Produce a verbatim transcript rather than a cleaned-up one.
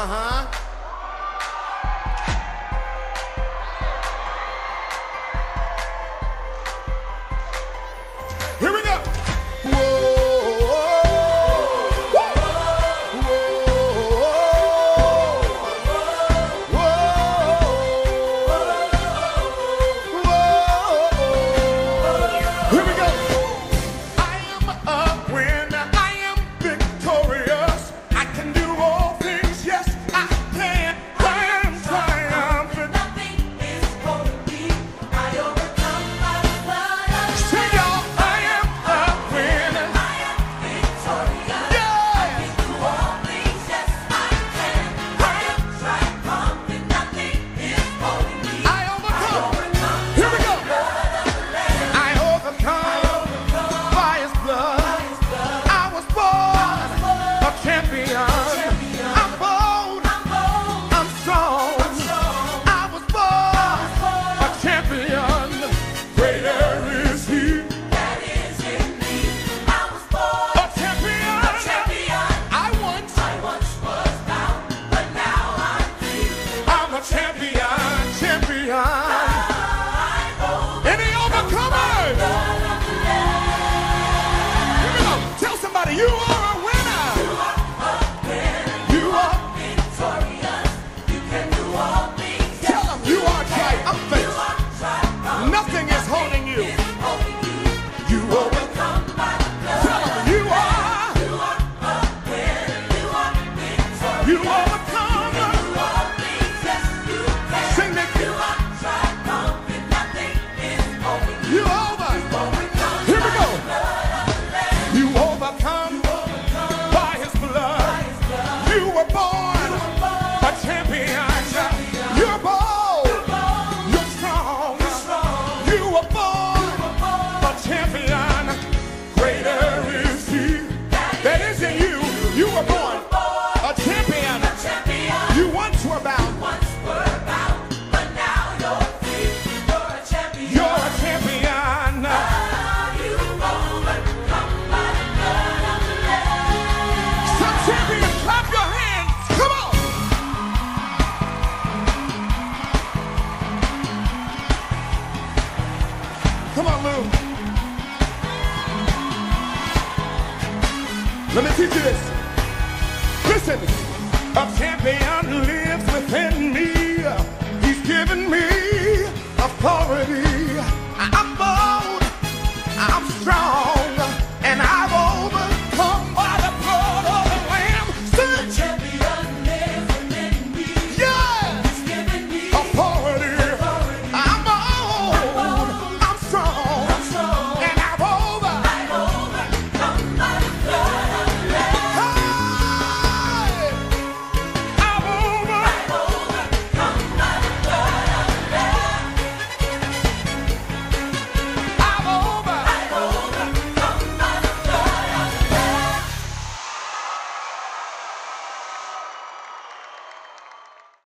Uh-huh. Here we go. Whoa. You are a winner. You are a winner. You are victorious. You can do all things. Tell them you are triumphant. Nothing is holding you. You overcome by the blood. Tell them you are. You are a winner. You are victorious. You overcome. You can do all things. Yes, you can. Sing that. You are triumphant. Nothing is holding you. You over. Here we go. You overcome. You were born a champion. You're bold. You're strong. You were born a champion. Greater is He that is in you. You were born a champion. You once were bound, but now you're free. You're a champion. You're a champion. You overcome by the blood of the Lamb. Some champions, clap your hands. Come on. Come on, Lou. Let me teach you this. Listen. A champion lives within me. He's given me authority. I'm bold. I'm strong.